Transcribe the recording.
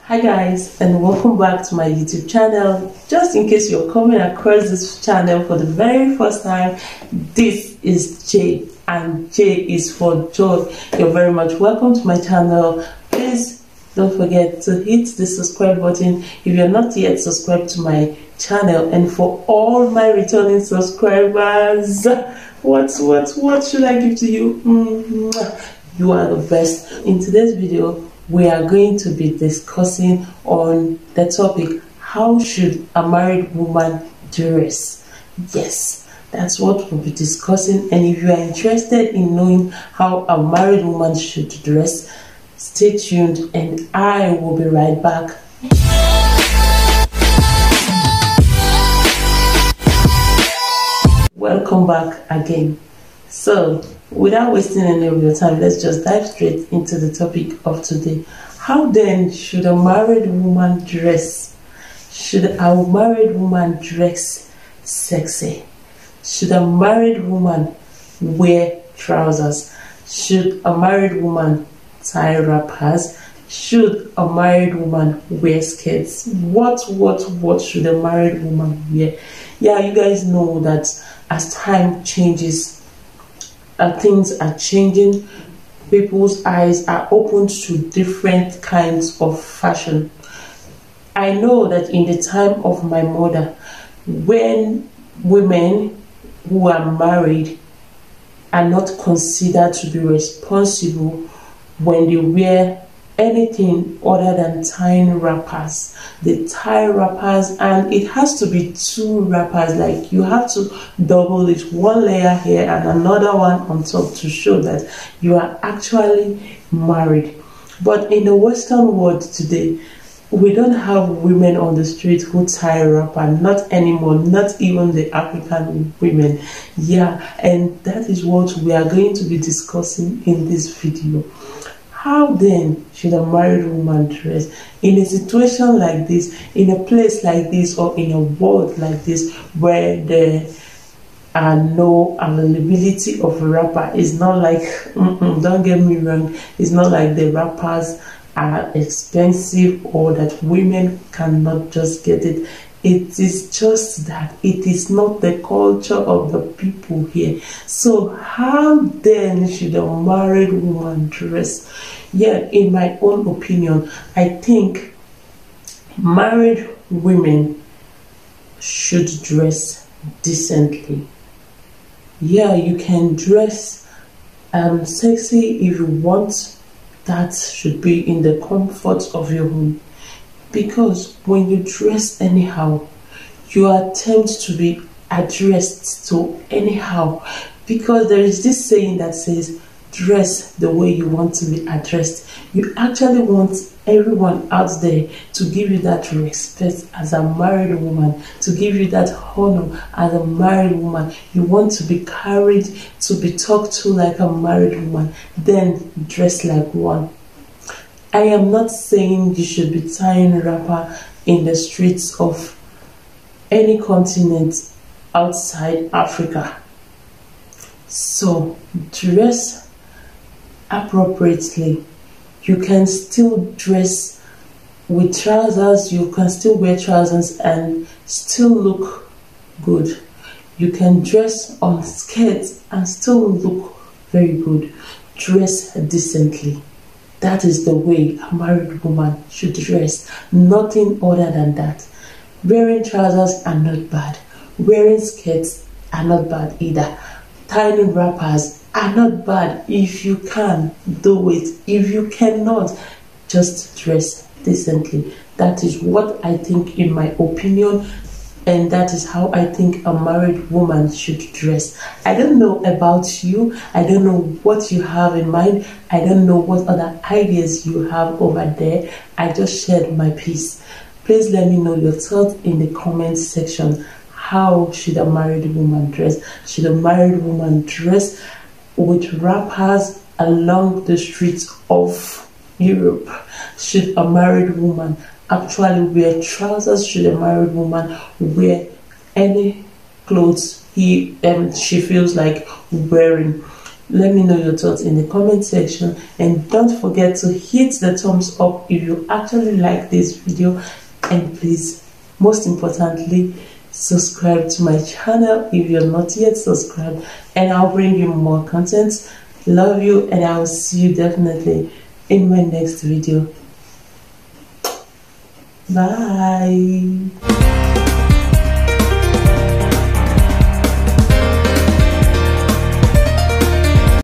Hi guys, and welcome back to my YouTube channel. Just in case you're coming across this channel for the very first time, this is J, and J is for joy. You're very much welcome to my channel. Please don't forget to hit the subscribe button if you're not yet subscribed to my channel. And for all my returning subscribers, what should I give to you? You are the best. In today's video, we are going to be discussing on the topic, how should a married woman dress? Yes, that's what we'll be discussing. And if you are interested in knowing how a married woman should dress, stay tuned and I will be right back. Welcome back again. So without wasting any of your time, let's just dive straight into the topic of today. How then should a married woman dress? Should a married woman dress sexy? Should a married woman wear trousers? Should a married woman tie wrappers? Should a married woman wear skirts? What should a married woman wear? Yeah, you guys know that as time changes, things are changing. People's eyes are opened to different kinds of fashion. I know that in the time of my mother, when women who are married are not considered to be responsible when they wear anything other than tying wrappers. They tie wrappers, and it has to be two wrappers. Like, you have to double it, one layer here and another one on top, to show that you are actually married. But in the Western world today, we don't have women on the street who tie a wrapper, not anymore, not even the African women. Yeah, and that is what we are going to be discussing in this video. How then should a married woman dress in a situation like this, in a place like this, or in a world like this, where there are no availability of a wrapper? It's not like, don't get me wrong, it's not like the wrappers are expensive or that women cannot just get it. It is just that it is not the culture of the people here. So how then should a married woman dress? Yeah, in my own opinion, I think married women should dress decently. Yeah, you can dress sexy if you want. That should be in the comfort of your home. Because when you dress anyhow, you are tempted to be addressed to anyhow. Because there is this saying that says, dress the way you want to be addressed. You actually want everyone out there to give you that respect as a married woman, to give you that honor as a married woman. You want to be carried, to be talked to like a married woman. Then dress like one. I am not saying you should be tying a wrapper in the streets of any continent outside Africa. So dress appropriately. You can still dress with trousers, you can still wear trousers and still look good. You can dress on skirts and still look very good. Dress decently. That is the way a married woman should dress. Nothing other than that. Wearing trousers are not bad. Wearing skirts are not bad either. Tying wrappers are not bad. If you can, do it. If you cannot, just dress decently. That is what I think, in my opinion, and that is how I think a married woman should dress. I don't know about you. I don't know what you have in mind. I don't know what other ideas you have over there. I just shared my piece. Please let me know your thoughts in the comment section. How should a married woman dress? Should a married woman dress with wrappers along the streets of Europe? Should a married woman actually wear trousers? Should a married woman wear any clothes she feels like wearing? Let me know your thoughts in the comment section, and don't forget to hit the thumbs up if you actually like this video, and please, most importantly, subscribe to my channel if you're not yet subscribed, and I'll bring you more content. Love you, and I'll see you definitely in my next video. Bye.